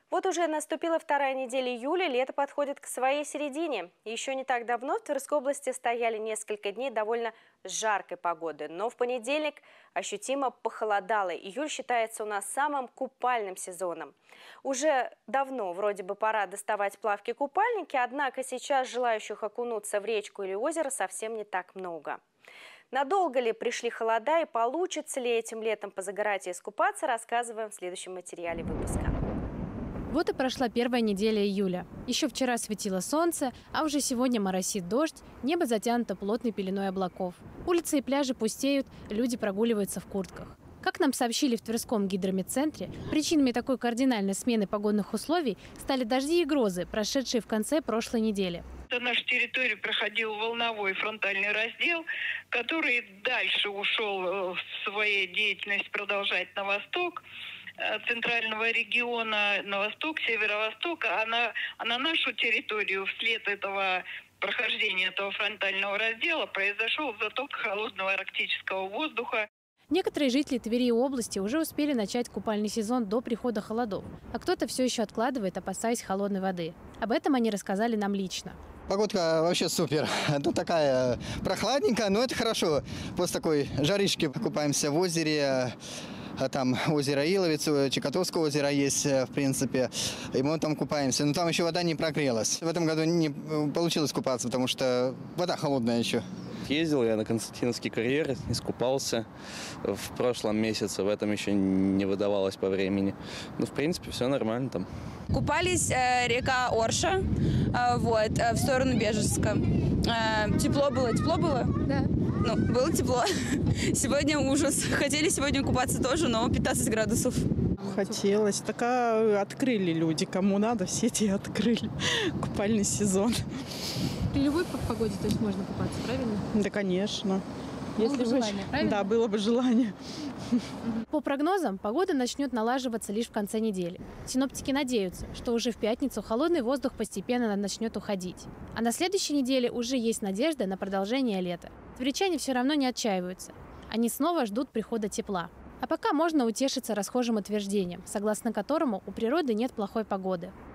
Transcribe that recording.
Вот уже наступила вторая неделя июля, лето подходит к своей середине. Еще не так давно в Тверской области стояли несколько дней довольно жаркой погоды. Но в понедельник ощутимо похолодало. Июль считается у нас самым купальным сезоном. Уже давно вроде бы пора доставать плавки-купальники, однако сейчас желающих окунуться в речку или озеро совсем не так много. Надолго ли пришли холода и получится ли этим летом позагорать и искупаться, рассказываем в следующем материале выпуска. Вот и прошла первая неделя июля. Еще вчера светило солнце, а уже сегодня моросит дождь, небо затянуто плотной пеленой облаков. Улицы и пляжи пустеют, люди прогуливаются в куртках. Как нам сообщили в Тверском гидрометцентре, причинами такой кардинальной смены погодных условий стали дожди и грозы, прошедшие в конце прошлой недели. На нашу территорию проходил волновой фронтальный раздел, который дальше ушел в своей деятельности продолжать на восток центрального региона, на восток, северо-восток, а на нашу территорию вслед этого прохождения этого фронтального раздела произошел заток холодного арктического воздуха. Некоторые жители Твери и области уже успели начать купальный сезон до прихода холодов, а кто-то все еще откладывает, опасаясь холодной воды. Об этом они рассказали нам лично. Погодка вообще супер. Ну, такая прохладненькая, но это хорошо. После такой жаришки купаемся в озере. Там озеро Иловец, Чикотовское озеро есть, в принципе, и мы там купаемся. Но там еще вода не прогрелась. В этом году не получилось купаться, потому что вода холодная еще. Ездил я на Константиновский карьер, искупался в прошлом месяце, в этом еще не выдавалось по времени. Ну, в принципе, все нормально там. Купались река Орша, в сторону Бежецка. Тепло было? Тепло было? Да. Ну, было тепло. Сегодня ужас. Хотели сегодня купаться тоже, но 15 градусов. Хотелось. Так открыли люди. Кому надо, все те открыли. Купальный сезон. При любой погоде, то есть, можно купаться, правильно? Да, конечно. Было бы желание, правильно? Да, было бы желание. По прогнозам, погода начнет налаживаться лишь в конце недели. Синоптики надеются, что уже в пятницу холодный воздух постепенно начнет уходить. А на следующей неделе уже есть надежда на продолжение лета. Тверичане все равно не отчаиваются. Они снова ждут прихода тепла. А пока можно утешиться расхожим утверждением, согласно которому у природы нет плохой погоды.